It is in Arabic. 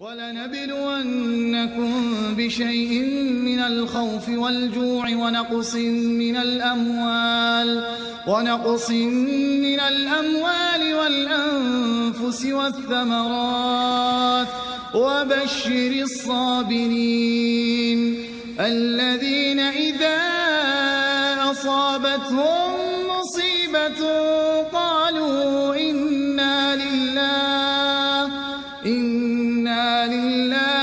ولنبلونكم بشيء من الخوف والجوع ونقص من الأموال والأنفس والثمرات وبشر الصابرين الذين إذا أصابتهم مصيبة قالوا إنا لله